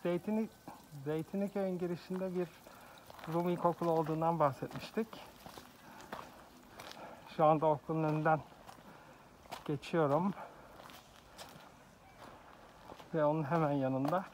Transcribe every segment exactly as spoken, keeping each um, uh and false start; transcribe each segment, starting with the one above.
Zeytinlik, Zeytinliköy'ün girişinde bir Rum İlkokulu olduğundan bahsetmiştik. Şu anda okulun önünden geçiyorum. Ve onun hemen yanında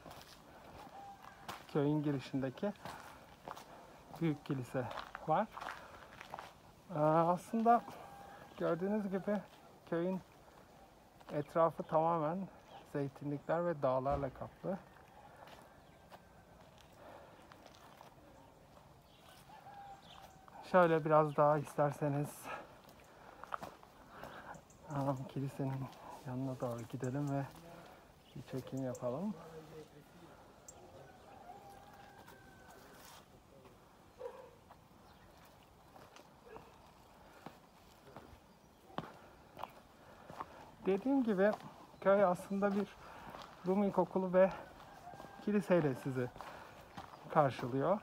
köyün girişindeki büyük kilise var. Ee, aslında gördüğünüz gibi köyün etrafı tamamen zeytinlikler ve dağlarla kaplı. Şöyle biraz daha isterseniz um, kilisenin yanına doğru gidelim ve bir çekim yapalım. Dediğim gibi köy aslında bir Rum İlkokulu ve kiliseyle sizi karşılıyor.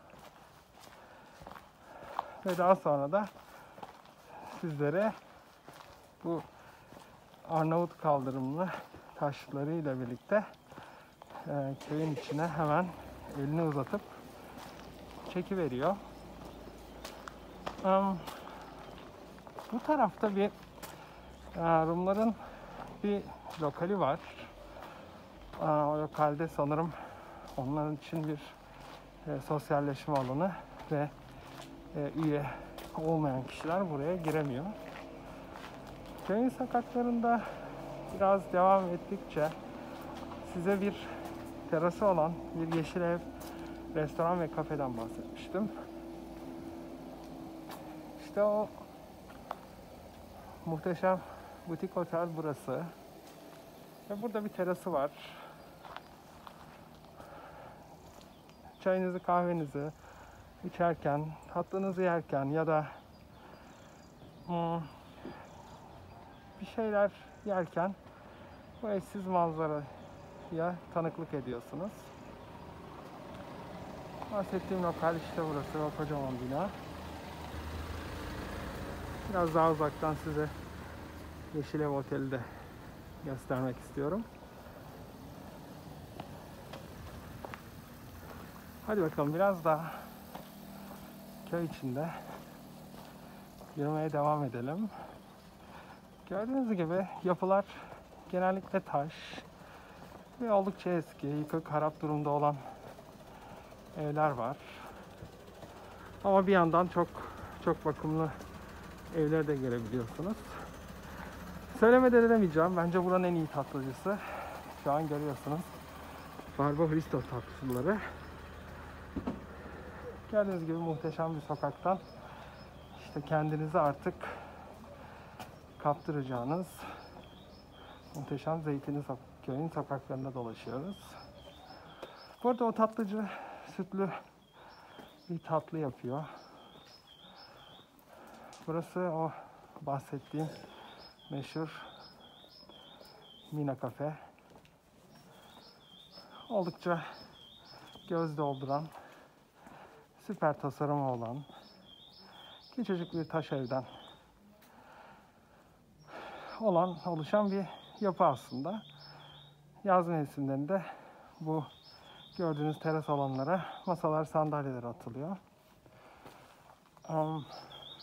Ve daha sonra da sizlere bu Arnavut kaldırımlı taşlarıyla birlikte e, köyün içine hemen elini uzatıp çekiveriyor. Um, bu tarafta bir e, Rumların bir lokali var. E, o lokalde sanırım onların için bir e, sosyalleşme alanı ve e, üye olmayan kişiler buraya giremiyor. Köyün sokaklarında biraz devam ettikçe size bir terası olan bir yeşil ev, restoran ve kafeden bahsetmiştim. İşte o muhteşem butik otel burası. Ve burada bir terası var. Çayınızı, kahvenizi içerken, tatlınızı yerken ya da hmm, bir şeyler yerken bu eşsiz manzaraya tanıklık ediyorsunuz. Bahsettiğim lokal işte burası, o kocaman bina. Biraz daha uzaktan size Yeşil Ev Oteli de göstermek istiyorum. Hadi bakalım biraz daha köy içinde yürümeye devam edelim. Gördüğünüz gibi yapılar genellikle taş ve oldukça eski, yıkık, harap durumda olan evler var. Ama bir yandan çok çok bakımlı evleri de görebiliyorsunuz. Söylemeden edemeyeceğim. Bence buranın en iyi tatlıcısı. Şu an görüyorsunuz. Barba Hristo tatlıları. Gördüğünüz gibi muhteşem bir sokaktan işte kendinizi artık kaptıracağınız muhteşem Zeytinli köyün sokaklarında dolaşıyoruz. Bu arada o tatlıcı sütlü bir tatlı yapıyor. Burası o bahsettiğim meşhur Mina Cafe. Oldukça göz dolduran, süper tasarımı olan küçücük bir taş evden olan, oluşan bir yapı aslında. Yaz mevsimlerinde bu gördüğünüz teras alanlara masalar, sandalyeler atılıyor. Um,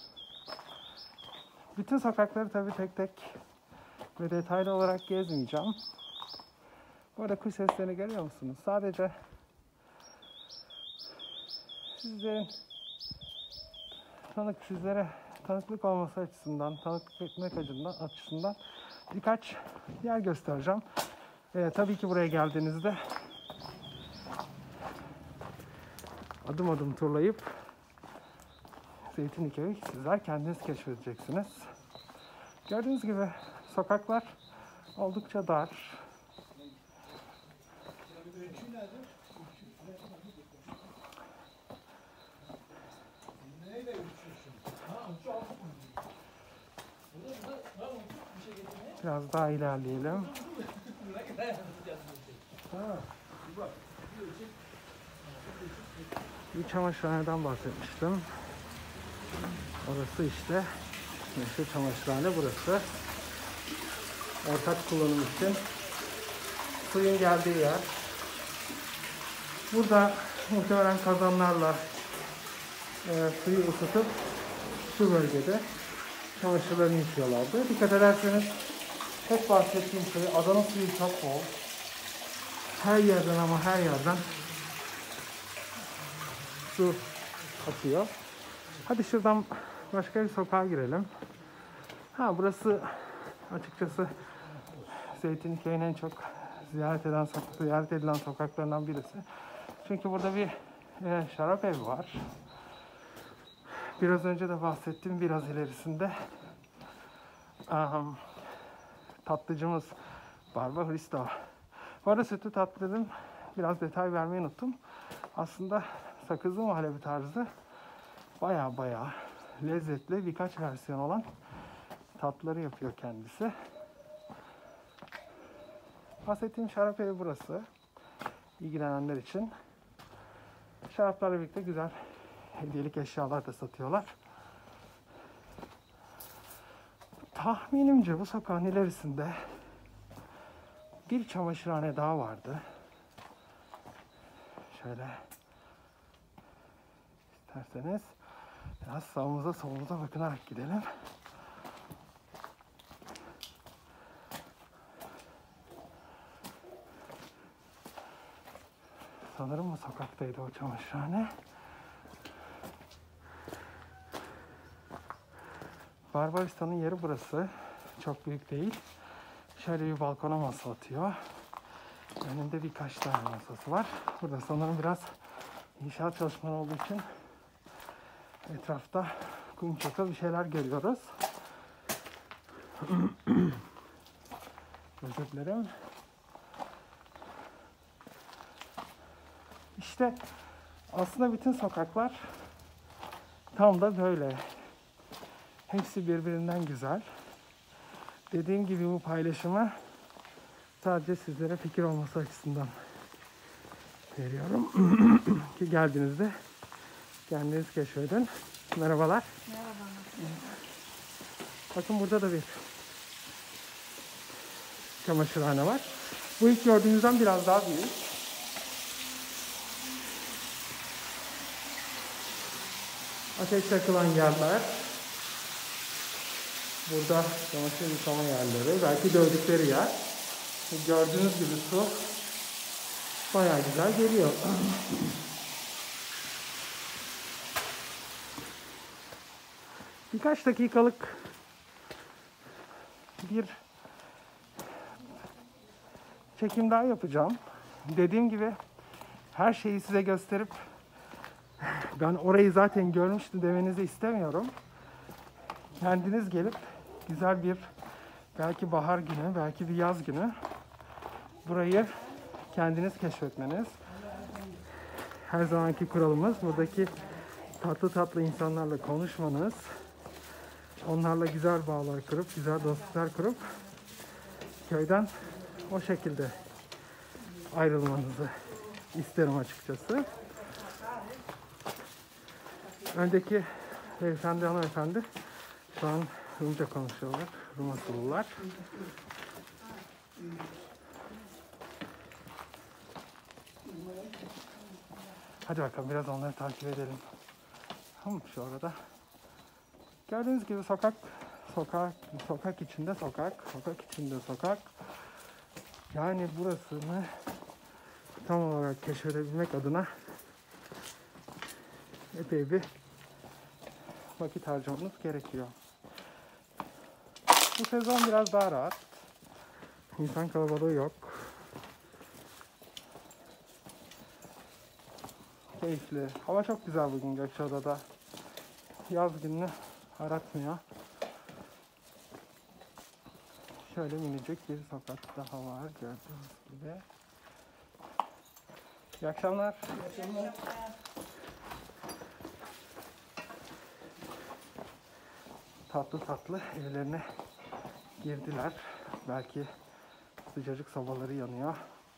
bütün sokakları tabii tek tek ve detaylı olarak gezmeyeceğim. Bu arada kuş seslerini görüyor musunuz? Sadece sizlerin tanık sizlere tanıklık olması açısından, tanıklık etmek açısından birkaç yer göstereceğim. Ee, tabii ki buraya geldiğinizde adım adım turlayıp Zeytinliköy'ü sizler kendiniz keşfedeceksiniz. Gördüğünüz gibi sokaklar oldukça dar. Biraz daha ilerleyelim. Bir çamaşırhaneden bahsetmiştim. Orası işte meşhur çamaşırhane burası. Ortak kullanım için suyun geldiği yer. Burada muhtemelen kazanlarla e, suyu ısıtıp şu bölgede çamaşırlarını yıkıyorlardı. Dikkat ederseniz hep bahsettiğim şey, adanın suyu çok bol. Her yerden ama her yerden su akıyor. Hadi şuradan başka bir sokağa girelim. Ha, burası açıkçası Zeytinliköy'ün en çok ziyaret eden, ziyaret edilen sokaklarından birisi. Çünkü burada bir e, şarap evi var. Biraz önce de bahsettiğim biraz ilerisinde um, tatlıcımız Barba Hristo. Bu arada sütlü tatlı dedim. Biraz detay vermeyi unuttum. Aslında sakızlı muhallebi tarzı baya baya lezzetli birkaç versiyon olan tatlıları yapıyor kendisi. Bahsettiğim şarap evi burası. İlgilenenler için. Şaraplarla birlikte güzel hediyelik eşyalar da satıyorlar. Tahminimce bu sokağın ilerisinde bir çamaşırhane daha vardı. Şöyle isterseniz biraz sağımıza solumuza bakınarak gidelim. Sanırım bu sokaktaydı o çamaşırhane. Barbaristan'ın yeri burası. Çok büyük değil. Şöyle bir balkona masa atıyor. Önünde birkaç tane masası var. Burada sanırım biraz inşaat çalışmaları olduğu için etrafta kum çakıl bir şeyler görüyoruz. Özür dilerim. İşte aslında bütün sokaklar tam da böyle. Hepsi birbirinden güzel. Dediğim gibi bu paylaşımı sadece sizlere fikir olması açısından veriyorum. Ki geldiğinizde kendiniz keşfedin. Merhabalar. Merhaba. Bakın burada da bir çamaşırhane var. Bu ilk gördüğünüzden biraz daha büyük. Ateş yakılan yerler. Burada çamaşır yıkama yerleri. Belki dövdükleri yer. Gördüğünüz gibi su bayağı güzel geliyor. Birkaç dakikalık bir çekim daha yapacağım. Dediğim gibi her şeyi size gösterip ben orayı zaten görmüştüm demenizi istemiyorum. Kendiniz gelip güzel bir belki bahar günü, belki bir yaz günü burayı kendiniz keşfetmeniz. Her zamanki kuralımız buradaki tatlı tatlı insanlarla konuşmanız. Onlarla güzel bağlar kurup, güzel dostluklar kurup köyden o şekilde ayrılmanızı isterim açıkçası. Öndeki beyefendi, hanımefendi şu an Rumca konuşuyorlar. Rum asıllılar. Hadi bakalım biraz onları takip edelim. Tamam, şu arada. Gördüğünüz gibi sokak, sokak, sokak içinde sokak, sokak içinde sokak. Yani burasını tam olarak keşfedebilmek adına epey bir vakit harcamanız gerekiyor. Bu sezon biraz daha rahat. İnsan kalabalığı yok. Keyifli. Hava çok güzel bugün Gökçeada'da. Yaz gününü aratmıyor. Şöyle minicik bir sokak daha var gördüğünüz gibi. İyi akşamlar. İyi akşamlar. Tatlı tatlı evlerine girdiler. Belki sıcacık sobaları yanıyor.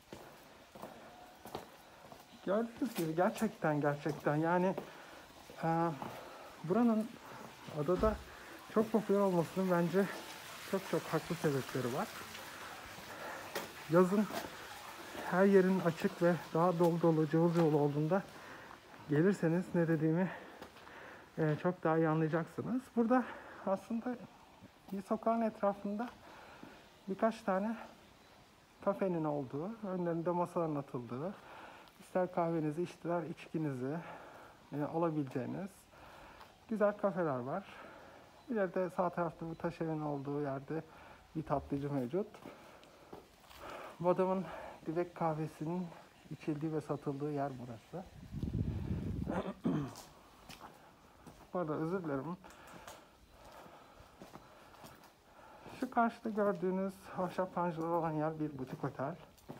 Gördüğünüz gibi gerçekten gerçekten yani e, buranın adada çok popüler olmasının bence çok çok haklı sebepleri var. Yazın her yerin açık ve daha dolu dolu, cıvıl cıvıl olduğunda gelirseniz ne dediğimi e, çok daha iyi anlayacaksınız. Burada aslında bir sokağın etrafında birkaç tane kafenin olduğu, önlerinde masaların atıldığı, ister kahvenizi, ister içkinizi e, alabileceğiniz güzel kafeler var. İleride sağ tarafta bir taş evin olduğu yerde bir tatlıcı mevcut. Bu adamın Dibek kahvesinin içildiği ve satıldığı yer burası. Bu arada özür dilerim. Şu karşıda gördüğünüz ahşap panjurlu olan yer bir butik otel.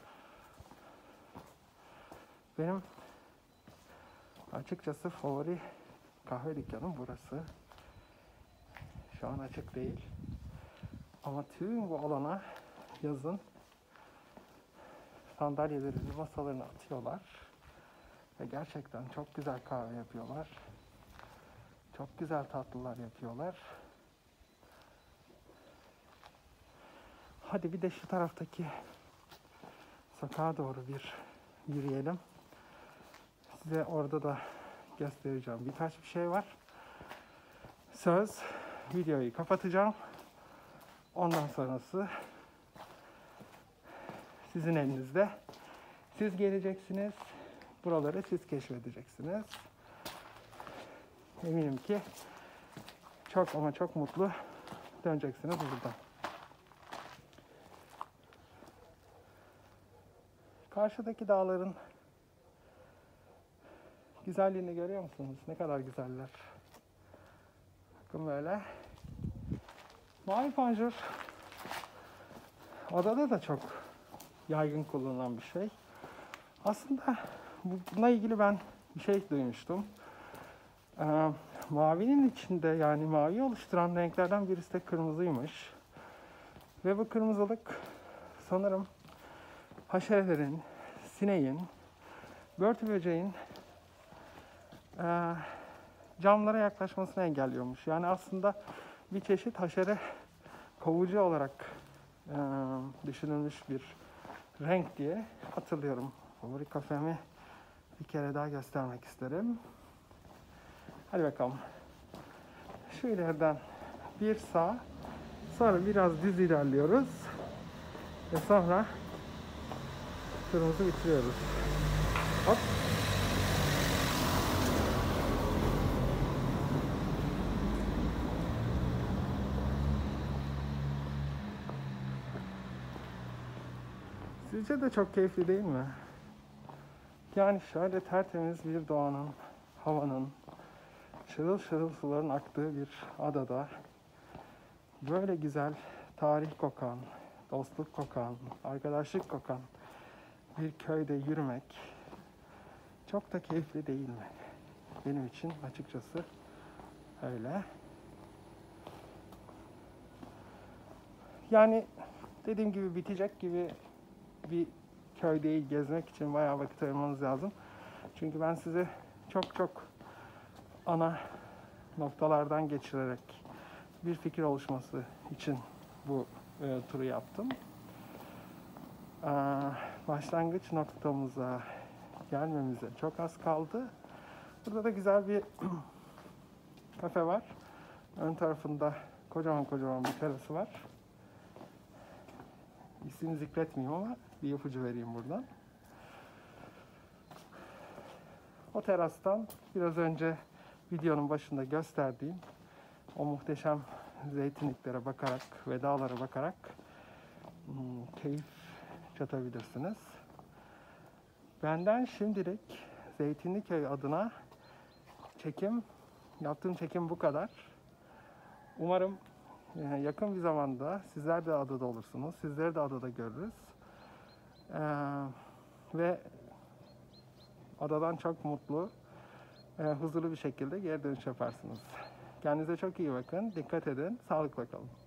Benim açıkçası favori kahve dükkanım burası. Şu an açık değil. Ama tüm bu alana yazın sandalyelerini, masalarını atıyorlar. Ve gerçekten çok güzel kahve yapıyorlar. Çok güzel tatlılar yapıyorlar. Hadi bir de şu taraftaki sokağa doğru bir yürüyelim. Size orada da göstereceğim birkaç bir şey var. Söz, videoyu kapatacağım. Ondan sonrası sizin elinizde. Siz geleceksiniz. Buraları siz keşfedeceksiniz. Eminim ki çok ama çok mutlu döneceksiniz buradan. Karşıdaki dağların güzelliğini görüyor musunuz? Ne kadar güzeller. Bakın böyle. Mavi panjur adada da çok yaygın kullanılan bir şey. Aslında bununla ilgili ben bir şey duymuştum. Ee, mavinin içinde, yani mavi oluşturan renklerden birisi de kırmızıymış. Ve bu kırmızılık sanırım haşerelerin, sineğin, börtü böceğin e, camlara yaklaşmasını engelliyormuş. Yani aslında bir çeşit haşere kovucu olarak e, düşünülmüş bir renk diye hatırlıyorum. Favori kafemi bir kere daha göstermek isterim. Hadi bakalım. Şu ileriden bir sağ, sonra biraz düz ilerliyoruz ve sonra turumuzu bitiriyoruz. Hop. Sizce de çok keyifli değil mi? Yani şöyle tertemiz bir doğanın, havanın, şırıl şırıl suların aktığı bir adada böyle güzel tarih kokan, dostluk kokan, arkadaşlık kokan bir köyde yürümek çok da keyifli değil mi? Benim için açıkçası öyle. Yani dediğim gibi bitecek gibi bir köy değil, gezmek için bayağı vakit ayırmanız lazım. Çünkü ben size çok çok ana noktalardan geçirerek bir fikir oluşması için bu e, turu yaptım. Ee, başlangıç noktamıza gelmemize çok az kaldı. Burada da güzel bir kafe var. Ön tarafında kocaman kocaman bir terası var. İsmini zikretmeyeyim ama bir ipucu vereyim buradan. O terastan biraz önce videonun başında gösterdiğim o muhteşem zeytinliklere bakarak ve dağlara bakarak hmm, keyif çatabilirsiniz. Benden şimdilik Zeytinliköy adına çekim, yaptığım çekim bu kadar. Umarım yakın bir zamanda sizler de adada olursunuz. Sizleri de adada görürüz. Ee, ve adadan çok mutlu, e, huzurlu bir şekilde geri dönüş yaparsınız. Kendinize çok iyi bakın. Dikkat edin. Sağlıkla kalın.